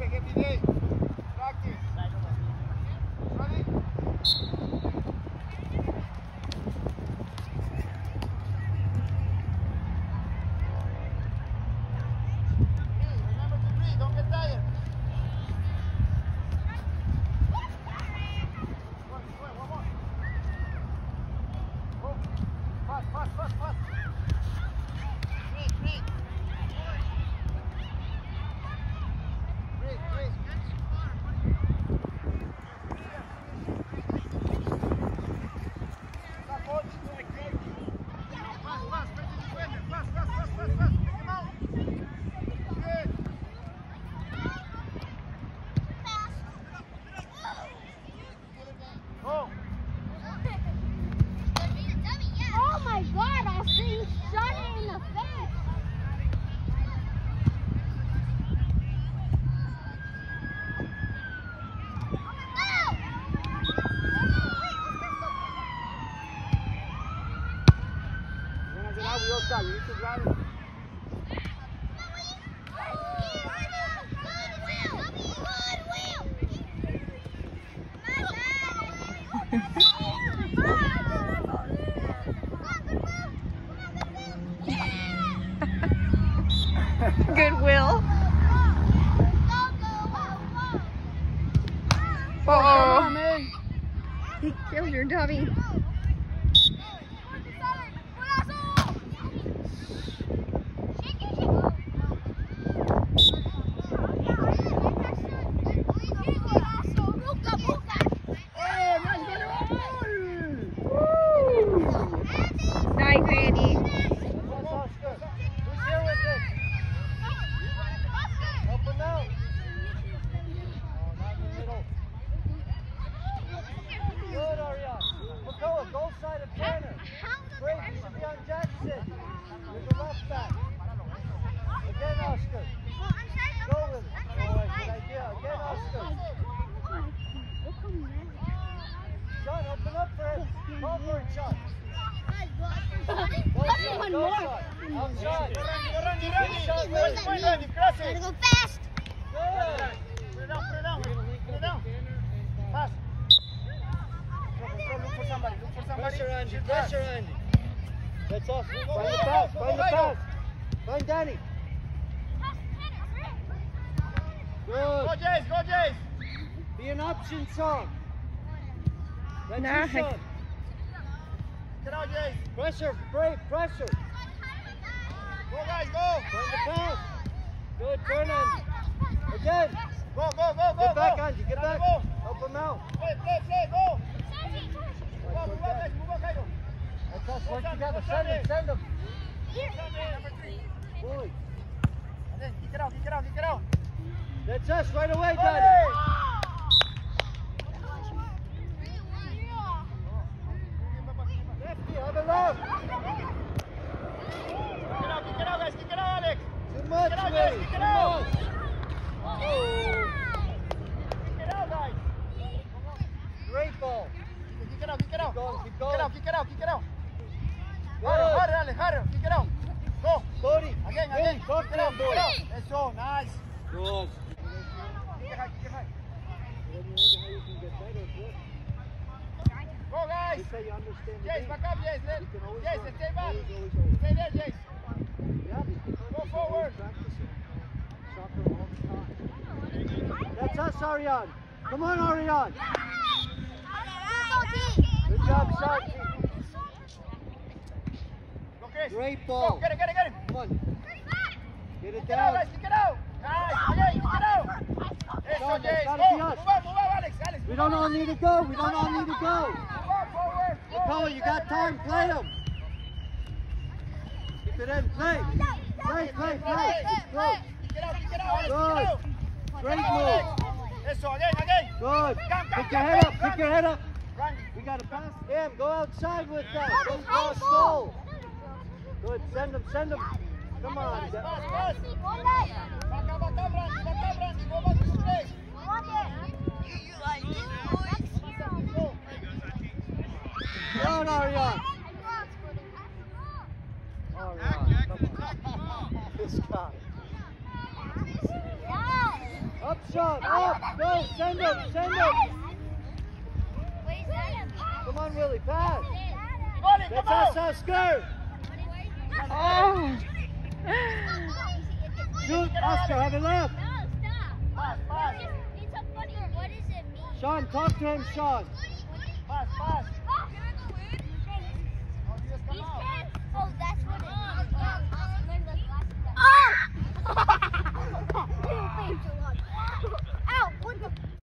every day. Practice. Ready? Remember to breathe, don't get tired. One more. Go. Fast. Breathe. Oh my God, Oscar, you shot it in the face. You need to drive it. Goodwill. Uh-oh. He killed your dummy. Nice, Randy. Goal side of Tanner. Great, you should be on Jackson. You're the left back. Again, Oscar. Go with it. All right, good idea. Again, Oscar. Sean, open up for him. Go for it, Sean. One more. Outside. Gotta go fast. Good. Put it down. Pass. Look for somebody. Pressure Andy. That's us. Find the pass. Find Danny. Good. Go Jace. Be an option, Sean. That's Nice. you, Sean. Get out, Jace. Pressure. Go, guys, go. Find the pass. Good, Vernon. Again. Go. Get back, Andy. Get back. Help him out. Play, go. Move on, Cairo. That's us, work together. Send him. Number 3. Boy. And then kick it out. That's us, right away, Daddy. Lefty, have a left. Kick it out, guys. Kick it out, Alex. Too much, Willie. Kick it out. Oh. Kick it out, guys. Great ball. Kick it out. Keep going. Kick it out. Hurry, Alex. Kick it out. Go. Cody. Again. Go, kick it out. That's so nice. Good. Kick it high. Go, guys. Jace, back up, Jace. Jace, stay back. Stay there, Jace. Go forward. That's us, Ariane. Come on, Ariane. Good job, Santi. Great ball. Go, get it. Come on. Get it down. Kick it out. Nice. Again, kick it out. Eso, Jace. Go. Move on, Alex. We don't all need to go. Move on, forward. Go, you got time. Play them. Keep it in. Play. Play. Kick it out. Good. Great move. Eso, again. Good. Pick your head up. We got to pass him. Go outside with that. Don't cross goal. Good. Send him. Come on. Pass. Back up, Brandy. Go back to the place. Go on, Ariane. Ariane, come on. This guy. Up Sean, up, go, send him, send him. Come on, Willie, pass. That's us, Oscar. Oh. Shoot, Oscar, have it left. Pass, pass. What does it mean? Sean, talk to him, Sean. Pass, pass. Oh, that's what it means. Oh!